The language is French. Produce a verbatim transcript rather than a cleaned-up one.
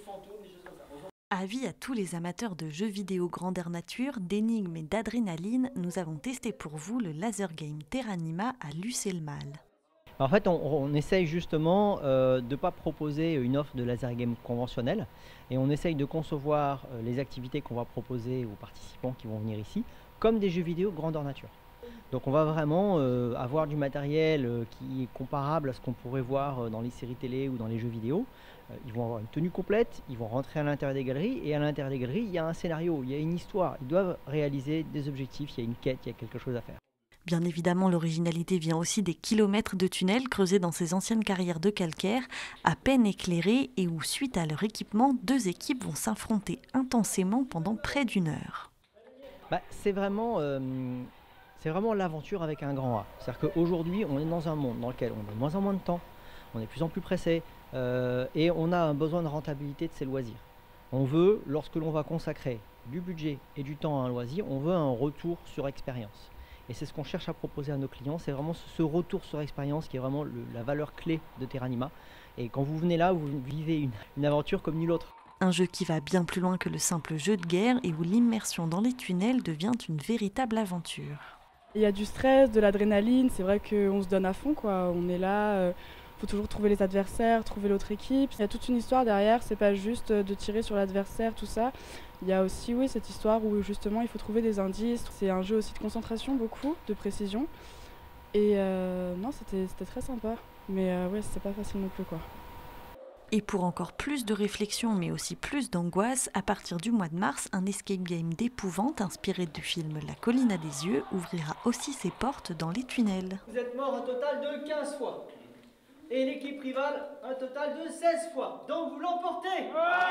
fantômes, des choses comme ça. Avis à tous les amateurs de jeux vidéo grandeur nature, d'énigmes et d'adrénaline, nous avons testé pour vous le laser game Terranima à Lucé-le-Mal. En fait, on, on essaye justement euh, de ne pas proposer une offre de laser game conventionnelle et on essaye de concevoir euh, les activités qu'on va proposer aux participants qui vont venir ici comme des jeux vidéo grandeur nature. Donc on va vraiment euh, avoir du matériel euh, qui est comparable à ce qu'on pourrait voir euh, dans les séries télé ou dans les jeux vidéo. Euh, ils vont avoir une tenue complète, ils vont rentrer à l'intérieur des galeries et à l'intérieur des galeries, il y a un scénario, il y a une histoire. Ils doivent réaliser des objectifs, il y a une quête, il y a quelque chose à faire. Bien évidemment, l'originalité vient aussi des kilomètres de tunnels creusés dans ces anciennes carrières de calcaire, à peine éclairés et où, suite à leur équipement, deux équipes vont s'affronter intensément pendant près d'une heure. Bah, c'est vraiment, euh, c'est vraiment l'aventure avec un grand A. C'est-à-dire qu'aujourd'hui, on est dans un monde dans lequel on a de moins en moins de temps, on est de plus en plus pressé euh, et on a un besoin de rentabilité de ses loisirs. On veut, lorsque l'on va consacrer du budget et du temps à un loisir, on veut un retour sur expérience. Et c'est ce qu'on cherche à proposer à nos clients, c'est vraiment ce retour sur expérience qui est vraiment le, la valeur clé de Terranima. Et quand vous venez là, vous vivez une, une aventure comme nulle autre. Un jeu qui va bien plus loin que le simple jeu de guerre et où l'immersion dans les tunnels devient une véritable aventure. Il y a du stress, de l'adrénaline, c'est vrai qu'on se donne à fond, quoi. On est là, il euh, faut toujours trouver les adversaires, trouver l'autre équipe. Il y a toute une histoire derrière, c'est pas juste de tirer sur l'adversaire, tout ça. Il y a aussi oui, cette histoire où justement il faut trouver des indices. C'est un jeu aussi de concentration, beaucoup, de précision. Et euh, non, c'était très sympa. Mais euh, ouais, c'était pas facile non plus, quoi. Et pour encore plus de réflexion, mais aussi plus d'angoisse, à partir du mois de mars, un escape game d'épouvante inspiré du film La colline à des yeux ouvrira aussi ses portes dans les tunnels. Vous êtes mort un total de quinze fois. Et l'équipe rivale, un total de seize fois. Donc vous l'emportez. Ouais.